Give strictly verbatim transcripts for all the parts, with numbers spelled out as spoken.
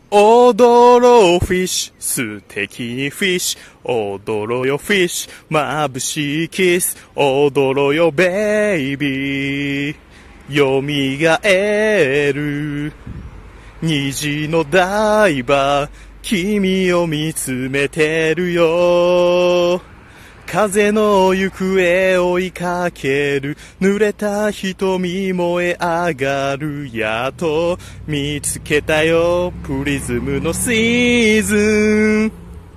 踊ろうフィッシュ、素敵にフィッシュ、踊ろうよフィッシュ、眩しいキス、踊ろうよベイビー、蘇る、虹のダイバー、君を見つめてるよ。風の行方追いかける、濡れた瞳燃え上がる、やっと見つけたよ、プリズムのシーズン。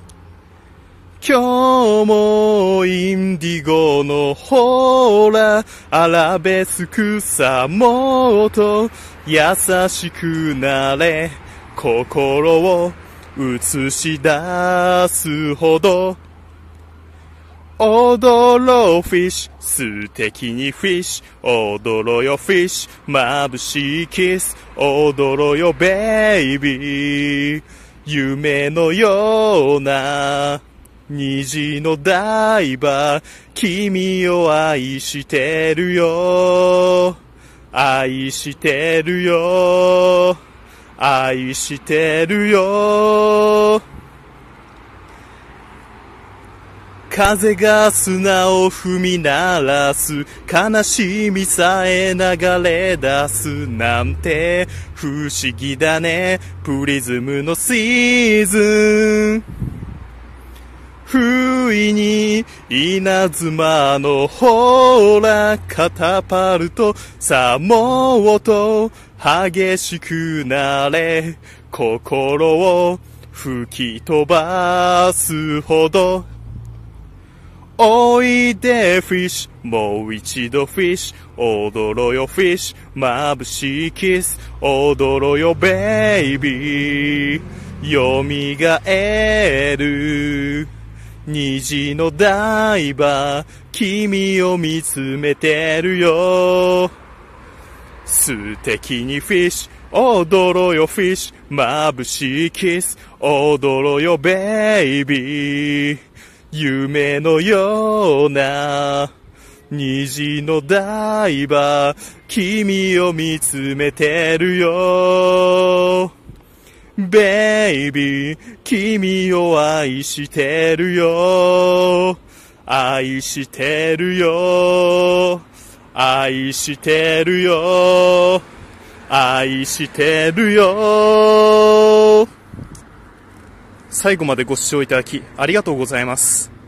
今日もインディゴのほら、アラベスクさもっと優しくなれ、心を映し出すほど。踊ろうフィッシュ、素敵にフィッシュ、踊ろうよフィッシュ、眩しいキス、踊ろうよベイビー、夢のような虹のダイバー、君を愛してるよ、愛してるよ、愛してるよ。風が砂を踏み鳴らす、悲しみさえ流れ出すなんて不思議だね、プリズムのシーズン。不意に稲妻のほら、カタパルトさもっと激しくなれ、心を吹き飛ばすほど。おいでフィッシュ、もう一度フィッシュ、踊ろうよフィッシュ、眩しいキス、踊ろうよベイビー、蘇る、虹のダイバー、君を見つめてるよ。素敵にフィッシュ、踊ろうよフィッシュ、眩しいキス、踊ろうよベイビー、夢のような虹のダイバー、君を見つめてるよ。ベイビー、君を愛してるよ。愛してるよ。愛してるよ。愛してるよ。最後までご視聴いただきありがとうございます。